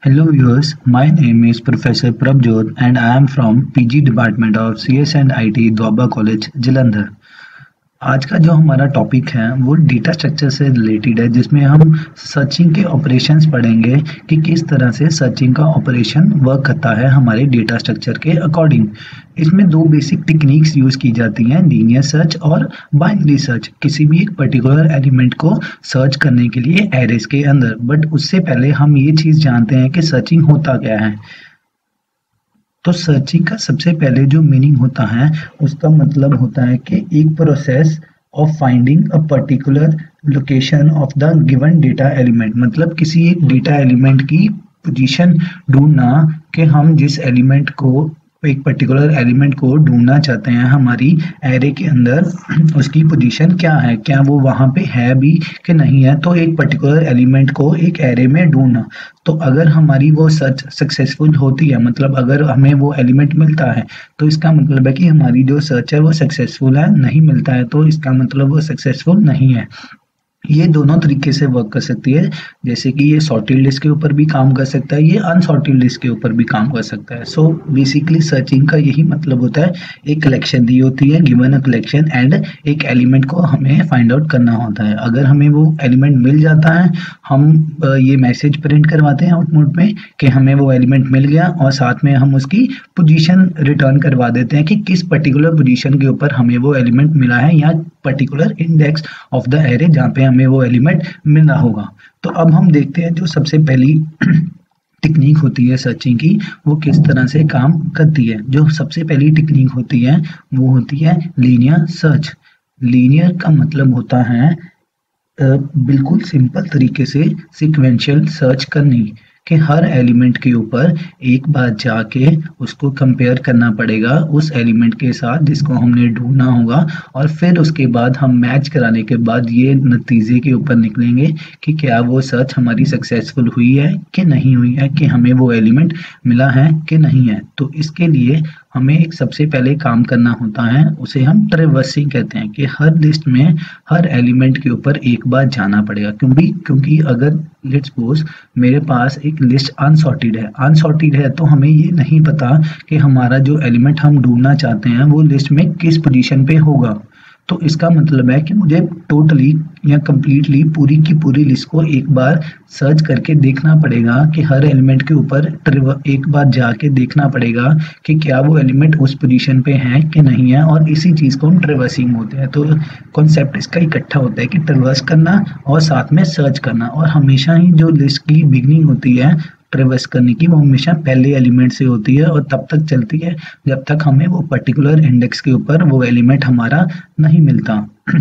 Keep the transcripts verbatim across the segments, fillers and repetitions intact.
Hello viewers, my name is Professor Prabjot and I am from P G Department of C S and I T Doaba College, Jalandhar। आज का जो हमारा topic है वो data structure से related है, जिसमें हम सर्चिंग के ऑपरेशंस पढ़ेंगे कि किस तरह से सर्चिंग का ऑपरेशन वर्क करता है हमारे डेटा स्ट्रक्चर के अकॉर्डिंग। इसमें दो बेसिक टेक्निक्स यूज़ की जाती हैं, लीनियर सर्च और बाइनरी सर्च, किसी भी एक पर्टिकुलर एलिमेंट को सर्च करने के लिए एरेस के अंदर। बट उससे पहले हम ये चीज़ जानते हैं कि सर्चिंग होता क्या है। तो सर्चिंग का सबसे पहले जो मीनिंग होता है उसका मतलब होता है कि एक process of finding a particular location of the given data element, मतलब किसी एक डेटा एलिमेंट की पोजीशन ढूंढना कि हम जिस एलिमेंट को एक पर्टिकुलर एलिमेंट को ढूंढना चाहते हैं हमारी एरे के अंदर, उसकी पोजीशन क्या है, क्या वो वहाँ पे है भी कि नहीं है। तो एक पर्टिकुलर एलिमेंट को एक एरे में ढूंढना, तो अगर हमारी वो सर्च सक्सेसफुल होती है, मतलब अगर हमें वो एलिमेंट मिलता है, तो इसका मतलब है कि हमारी जो सर्च है वो सक्सेसफुल है। नहीं मिलता है तो इसका मतलब वो सक्सेसफुल नहीं है। ये दोनों तरीके से वर्क कर सकती है, जैसे कि ये सॉर्टेड लिस्ट के ऊपर भी काम कर सकता है, ये अनसॉर्टेड लिस्ट के ऊपर भी काम कर सकता है। सो बेसिकली सर्चिंग का यही मतलब होता है, एक कलेक्शन दी होती है, गिवन अ कलेक्शन एंड एक एलिमेंट को हमें फाइंड आउट करना होता है। अगर हमें वो एलिमेंट मिल जाता है, हम ये मैसेज प्रिंट करवाते हैं आउटपुट में कि हमें वो एलिमेंट मिल गया, और साथ में हम उसकी पोजीशन रिटर्न करवा देते हैं कि किस पर्टिकुलर पोजीशन के ऊपर हमें वो एलिमेंट मिला है, या particular index of the array जहाँ पे हमें वो एलिमेंट मिलना होगा। तो अब हम देखते हैं जो सबसे पहली टेक्निक होती है सर्चिंग की, वो किस तरह से काम करती है। जो सबसे पहली टेक्निक होती है वो होती है लीनियर सर्च। लीनियर का मतलब होता है बिल्कुल सिंपल तरीके से सिक्वेंशियल सर्च करनी, कि हर एलिमेंट के ऊपर एक बार जाके उसको कंपेयर करना पड़ेगा उस एलिमेंट के साथ जिसको हमने ढूंढना होगा, और फिर उसके बाद हम मैच कराने के बाद ये नतीजे के ऊपर निकलेंगे कि क्या वो सर्च हमारी सक्सेसफुल हुई है कि नहीं हुई है, कि हमें वो एलिमेंट मिला है कि नहीं है। तो इसके लिए हमें एक सबसे पहले काम करना होता है, उसे हम ट्रैवर्सिंग कहते हैं, कि हर लिस्ट में हर एलिमेंट के ऊपर एक बार जाना पड़ेगा। क्योंकि क्योंकि अगर लेट्स सपोज मेरे पास एक लिस्ट अनसॉर्टेड है अनसॉर्टेड है तो हमें ये नहीं पता कि हमारा जो एलिमेंट हम ढूंढना चाहते हैं वो लिस्ट में किस पोजीशन पे होगा। तो इसका मतलब है कि मुझे टोटली या कंप्लीटली पूरी की पूरी लिस्ट को एक बार सर्च करके देखना पड़ेगा, कि हर एलिमेंट के ऊपर एक बार जाके देखना पड़ेगा कि क्या वो एलिमेंट उस पोजीशन पे है कि नहीं है, और इसी चीज़ को हम ट्रैवर्सिंग होते हैं। तो कॉन्सेप्ट इसका इकट्ठा होता है कि ट्रैवर्स करना और साथ में सर्च करना, और हमेशा ही जो लिस्ट की बिगनिंग होती है ट्रैवर्स करने की, वो हमेशा पहले एलिमेंट से होती है और तब तक चलती है जब तक हमें वो पर्टिकुलर इंडेक्स के ऊपर वो एलिमेंट हमारा नहीं मिलता।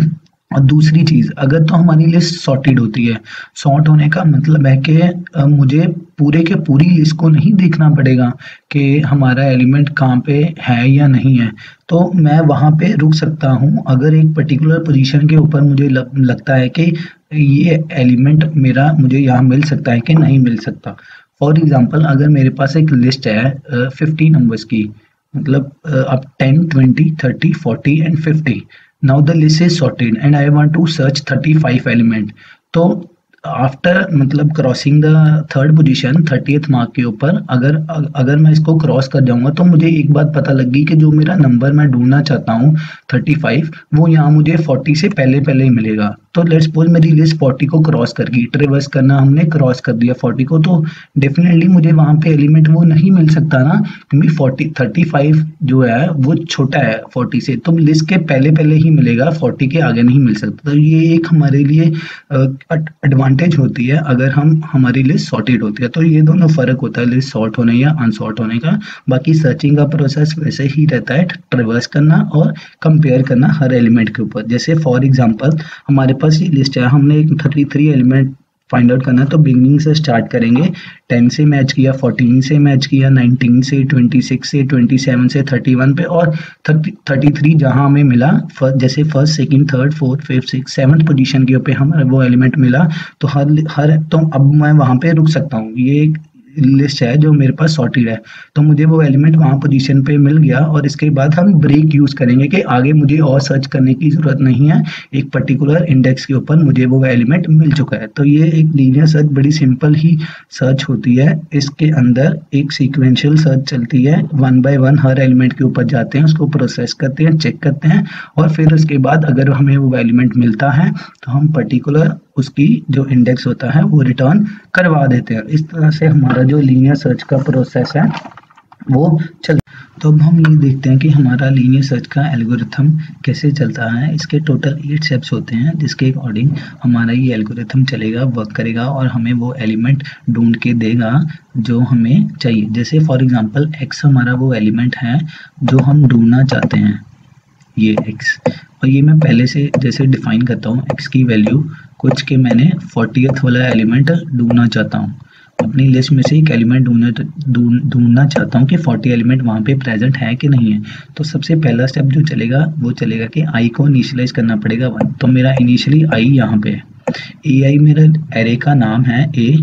और दूसरी चीज़, अगर तो हमारी लिस्ट सॉर्टेड होती है, सॉर्ट होने का मतलब है कि मुझे पूरे के पूरी लिस्ट को नहीं देखना पड़ेगा कि हमारा एलिमेंट कहाँ पे है या नहीं है। तो मैं वहाँ पे रुक सकता हूँ अगर एक पर्टिकुलर पोजीशन के ऊपर मुझे लग, लगता है कि ये एलिमेंट मेरा मुझे यहाँ मिल सकता है कि नहीं मिल सकता। फॉर एग्जाम्पल, अगर मेरे पास एक लिस्ट है फिफ्टी नंबर्स की, मतलब अब ten twenty thirty forty and fifty. Now the list is sorted and I want to search thirty five element. तो आफ्टर मतलब crossing the third position thirtieth mark के ऊपर अगर अगर मैं इसको क्रॉस कर जाऊंगा तो मुझे एक बात पता लगी कि जो मेरा नंबर मैं ढूंढना चाहता हूँ थर्टी फाइव, वो यहाँ मुझे फोर्टी से पहले पहले ही मिलेगा। तो लेट्स सपोज मेरी लिस्ट फोर्टी को क्रॉस कर गई, ट्रेवर्स करना हमने क्रॉस कर दिया फोर्टी को, तो डेफिनेटली मुझे वहाँ पे एलिमेंट वो नहीं मिल सकता ना, क्योंकि फोर्टी थर्टी फाइव जो है वो छोटा है फोर्टी से, तो लिस्ट के पहले पहले ही मिलेगा, फोर्टी के आगे नहीं मिल सकता। तो ये एक हमारे लिए एडवांटेज होती है अगर हम हमारी लिस्ट सॉर्टेड होती है। तो ये दोनों फर्क होता है लिस्ट सॉर्ट होने या अनसॉर्ट होने का। बाकी सर्चिंग का प्रोसेस वैसे ही रहता है, ट्रेवर्स करना और कंपेयर करना हर एलिमेंट के ऊपर। जैसे फॉर एग्जांपल हमारे पास ये लिस्ट है, हमने एक thirty three element find out करना है, तो बिगनिंग से स्टार्ट करेंगे, टेन से मैच किया, फोर्टीन से मैच किया, नाइनटीन से, ट्वेंटी सिक्स से, ट्वेंटी सेवन से, थर्टी वन पे, और थर्टी थ्री जहां हमें मिला, फर्स्ट जैसे first second third fourth fifth six seventh position के ऊपर हमें वो एलिमेंट मिला, तो हर हर तो अब मैं वहां पे रुक सकता हूँ। ये लिस्ट है जो मेरे पास सॉर्टेड है, तो मुझे वो एलिमेंट वहाँ पोजीशन पे मिल गया और इसके बाद हम ब्रेक यूज़ करेंगे कि आगे मुझे और सर्च करने की ज़रूरत नहीं है, एक पर्टिकुलर इंडेक्स के ऊपर मुझे वो एलिमेंट मिल चुका है। तो ये एक लीनियर सर्च बड़ी सिंपल ही सर्च होती है। इसके अंदर एक सीक्वेंशियल सर्च चलती है, वन बाय वन हर एलिमेंट के ऊपर जाते हैं, उसको प्रोसेस करते हैं, चेक करते हैं और फिर उसके बाद अगर हमें वो एलिमेंट मिलता है तो हम पर्टिकुलर उसकी जो इंडेक्स होता है वो रिटर्न करवा देते हैं। इस तरह से हमारा जो लीनियर सर्च का प्रोसेस है वो चल। तो अब हम ये देखते हैं कि हमारा लीनियर सर्च का एल्गोरिथम कैसे चलता है। इसके टोटल एट स्टेप्स होते हैं जिसके अकॉर्डिंग हमारा ये एल्गोरिथम चलेगा, वर्क करेगा और हमें वो एलिमेंट ढूंढ के देगा जो हमें चाहिए। जैसे फॉर एग्जांपल एक्स हमारा वो एलिमेंट है जो हम ढूंढना चाहते हैं, ये एक्स, और ये मैं पहले से जैसे डिफाइन करता हूँ एक्स की वैल्यू कुछ के मैंने फोर्टियथ वाला एलिमेंट ढूंढना चाहता हूँ, अपनी लिस्ट में से एक एलिमेंट ढूंढना ढूंढना चाहता हूँ कि फोर्टी एलिमेंट वहाँ पे प्रेजेंट है कि नहीं है। तो सबसे पहला स्टेप जो चलेगा वो चलेगा कि आई को इनिशियलाइज करना पड़ेगा वन। तो मेरा इनिशियली आई यहाँ पे है, ए आई मेरा एरे का नाम है ए,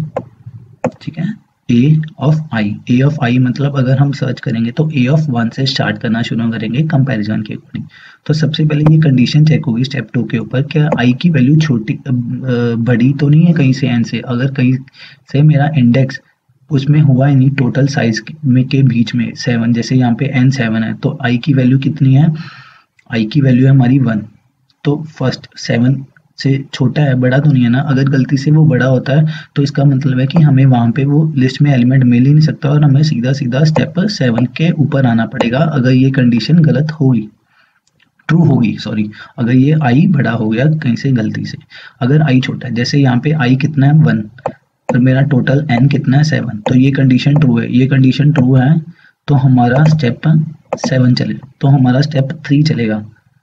ठीक है, ए ऑफ आई। ए ऑफ आई मतलब अगर हम सर्च करेंगे तो ए ऑफ वन से स्टार्ट करना शुरू करेंगे कंपैरिजन के अकॉर्डिंग। तो सबसे पहले ये कंडीशन चेक होगी स्टेप टू के ऊपर, क्या आई की वैल्यू छोटी बड़ी तो नहीं है कहीं से एन से। अगर कहीं से मेरा इंडेक्स उसमें हुआ ही नहीं टोटल साइज में के बीच में सेवन, जैसे यहाँ पे एन सेवन है तो आई की वैल्यू कितनी है, आई की वैल्यू है हमारी वन। तो फर्स्ट सेवन से छोटा है, बड़ा तो नहीं है ना। अगर गलती से वो बड़ा होता है तो इसका मतलब है कि हमें वहाँ पे वो लिस्ट में एलिमेंट मिल ही नहीं सकता और हमें सीधा सीधा स्टेप सेवन के ऊपर आना पड़ेगा अगर ये कंडीशन गलत होगी, ट्रू होगी, सॉरी, अगर ये आई बड़ा हो गया कहीं से गलती से। अगर आई छोटा है, जैसे यहाँ पे आई कितना है वन और मेरा टोटल एन कितना है सेवन, तो ये कंडीशन ट्रू है, ये कंडीशन ट्रू है तो हमारा स्टेप सेवन चले, तो हमारा स्टेप थ्री चलेगा।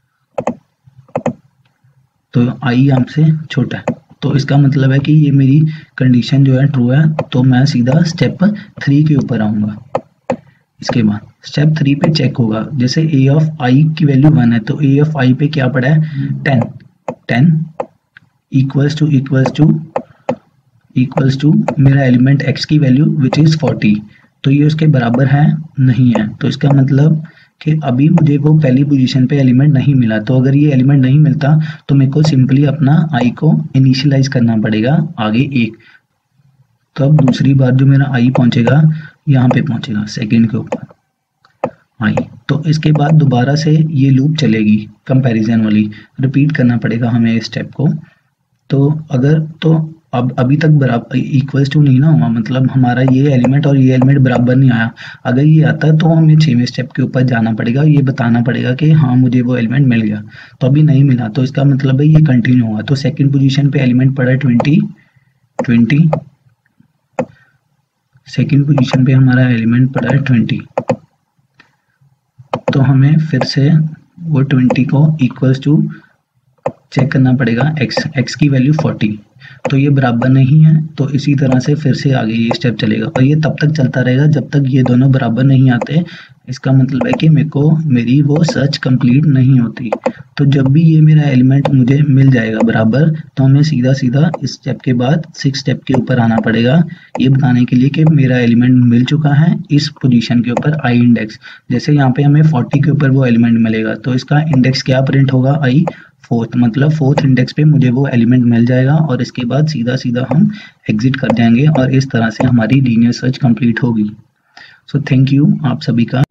तो आई हमसे छोटा है तो इसका मतलब है कि ये मेरी कंडीशन जो है ट्रू है, तो मैं सीधा स्टेप थ्री के ऊपर आऊँगा। इसके बाद स्टेप थ्री पे चेक होगा, जैसे ए ऑफ आई की वैल्यू वन है तो ए ऑफ आई पे क्या पड़ा है ten, ten equals to equals to equals to मेरा एलिमेंट एक्स की वैल्यू विच इज़ फोर्टी, तो ये उसके बराबर है नहीं है। तो इसका मतलब कि अभी मुझे वो पहली पोजीशन पे एलिमेंट नहीं मिला, तो अगर ये एलिमेंट नहीं मिलता तो मेरे को सिंपली अपना आई को इनिशियलाइज करना पड़ेगा आगे एक। तो अब दूसरी बार जो मेरा आई पहुंचेगा यहाँ पे पहुंचेगा सेकंड के ऊपर आई, तो इसके बाद दोबारा से ये लूप चलेगी कंपैरिजन वाली, रिपीट करना पड़ेगा हमें इस स्टेप को। तो अगर तो अब अभी तक बराबर इक्वल्स टू नहीं ना हुआ, मतलब हमारा ये एलिमेंट और ये एलिमेंट बराबर नहीं आया। अगर ये आता तो हमें छवें स्टेप के ऊपर जाना पड़ेगा, ये बताना पड़ेगा कि हाँ मुझे वो एलिमेंट मिल गया, तो अभी नहीं मिला तो इसका मतलब है ये कंटिन्यू हुआ। तो सेकंड पोजीशन पे एलिमेंट पड़ा है ट्वेंटी, ट्वेंटी सेकंड पोजीशन पे हमारा एलिमेंट पड़ा है ट्वेंटी, तो हमें फिर से वो ट्वेंटी को इक्वल्स टू चेक करना पड़ेगा एक्स, एक्स की वैल्यू फोर्टी, तो ये बराबर नहीं है। तो इसी तरह से फिर से आगे ये स्टेप चलेगा और ये तब तक चलता रहेगा जब तक ये दोनों बराबर नहीं आते। इसका मतलब है कि मेरे को मेरी वो सर्च कंप्लीट नहीं होती। तो जब भी ये मेरा एलिमेंट मुझे मिल जाएगा बराबर, तो हमें सीधा सीधा इस स्टेप के बाद सिक्स स्टेप के ऊपर आना पड़ेगा, ये बताने के लिए कि मेरा एलिमेंट मिल चुका है इस पोजीशन के ऊपर आई इंडेक्स। जैसे यहाँ पे हमें फोर्टी के ऊपर वो एलिमेंट मिलेगा तो इसका इंडेक्स क्या प्रिंट होगा, आई फोर्थ, मतलब फोर्थ इंडेक्स पे मुझे वो एलिमेंट मिल जाएगा और इसके बाद सीधा सीधा हम एग्जिट कर जाएंगे और इस तरह से हमारी लीनियर सर्च कंप्लीट होगी। सो थैंक यू आप सभी का।